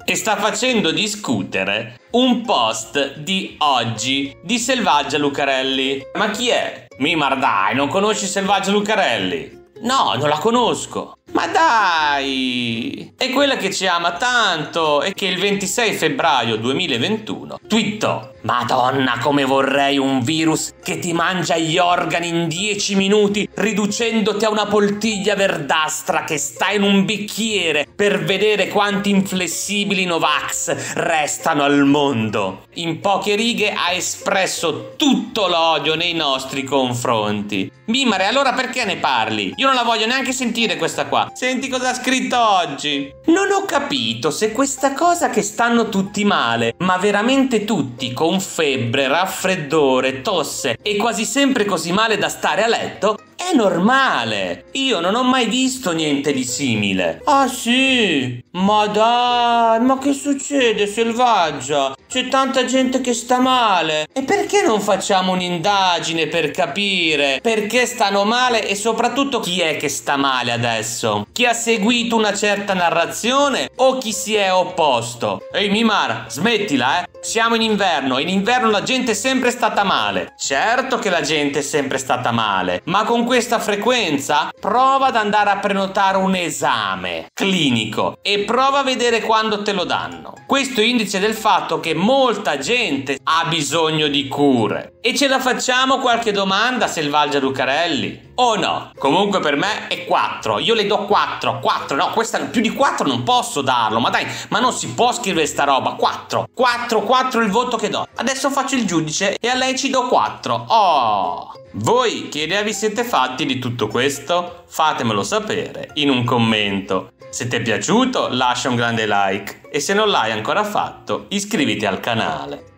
e sta facendo discutere un post di oggi di Selvaggia Lucarelli. Ma chi è? Mimar, dai, non conosci Selvaggia Lucarelli? No, non la conosco. Ma dai! È quella che ci ama tanto e che il 26 febbraio 2021 twittò: Madonna, come vorrei un virus che ti mangia gli organi in 10 minuti, riducendoti a una poltiglia verdastra che sta in un bicchiere per vedere quanti inflessibili Novax restano al mondo. In poche righe ha espresso tutto l'odio nei nostri confronti. Mimare, allora perché ne parli? Io non la voglio neanche sentire questa qua. Senti cosa ha scritto oggi. Non ho capito se questa cosa che stanno tutti male, ma veramente tutti, con febbre, raffreddore, tosse e quasi sempre così male da stare a letto, è normale. Io non ho mai visto niente di simile. Ah sì? Ma dai, ma che succede, Selvaggia? C'è tanta gente che sta male. E perché non facciamo un'indagine per capire perché stanno male e soprattutto chi è che sta male adesso? Chi ha seguito una certa narrazione o chi si è opposto? Ehi Mimar, smettila, Siamo in inverno la gente è sempre stata male. Certo che la gente è sempre stata male, ma con questa frequenza prova ad andare a prenotare un esame clinico e prova a vedere quando te lo danno. Questo indice del fatto che molta gente ha bisogno di cure. E ce la facciamo qualche domanda, Selvaggia Lucarelli? O no? Comunque per me è 4. Io le do 4. 4, no, questa più di 4 non posso darlo. Ma dai, ma non si può scrivere sta roba. 4 il voto che do. Adesso faccio il giudice e a lei ci do 4. Oh! Voi che idea vi siete fatti di tutto questo? Fatemelo sapere in un commento. Se ti è piaciuto lascia un grande like e se non l'hai ancora fatto iscriviti al canale.